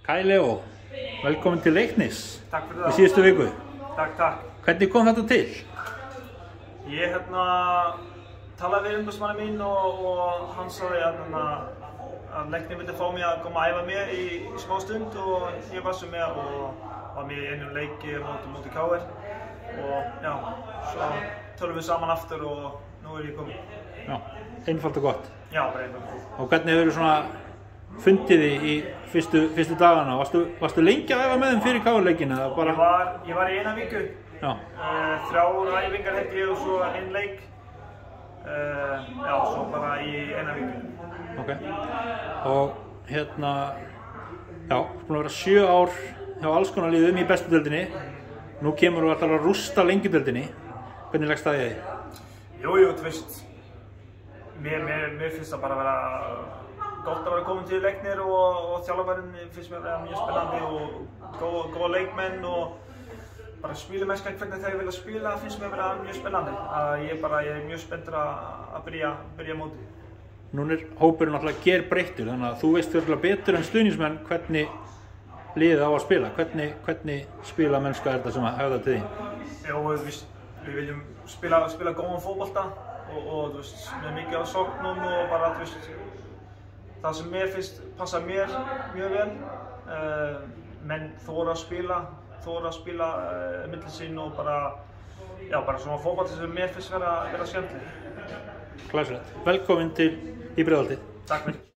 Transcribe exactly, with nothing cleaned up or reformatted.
Kaj Leo, velkomin til Leiknis. Takk fyrir það. Í síðustu viku. Takk, takk. Hvernig kom þetta til? Ég hérna talaði við umboðsmanni mín og, og hann sagði að, að Leiknir vildi fá mig að koma að æfa með í, í smá stund og ég var svo með og var með í einum leiki móti móti K R og já, svo tölum við saman aftur og nú er ég komin. Já, einfalt og gott. Já, bara einfalt. Og hvernig hefur svona fundið þið í fyrstu, fyrstu dagana? Varstu, varstu lengi að æfa með þeim fyrir K R-leikina? Bara... Ég var, ég var í eina viku. Já. Uh, þrjár æfingar held ég og svo einn leik. Uh, já, svo bara í eina viku. Ok. Og hérna, já, búin að vera sjö ár hjá alls konar liðum í bestu deildinni. Nú kemur þú alltaf að rústa Lengjudeildinni. Hvernig leggst það í þig? Jú, jú, þú veist. Mér, mér, mér finnst það bara að vera gott að vera komin til Leiknir og, og þjálfarinn finnst mér að vera mjög spennandi og góða, góða leikmenn og bara spilumennska hvernig þeir vilja spila finnst mér að vera mjög spennandi. Að ég, bara, ég er mjög spenntur að byrja, byrja móti. Nún er hópurinn alltaf gerbreyttur, þannig að þú veist örgulega betur en stuðningsmenn hvernig liðið á að spila. Hvernig, hvernig spila mennska er þetta sem að höfða til því? Jó, við, við viljum spila, spila góðan fótbolta og, og þú veist, með mikið á sóknum og bara, þú veist, það sem mér finnst passa mér mjög vel. Uh, menn þóra að spila, þóra að spila uh, milli sín og bara, já, bara svona fótbolti sem mér finnst vera, vera skemmtileg. Glæsilegt. Velkomin til í Breiðholtið. Takk fyrir.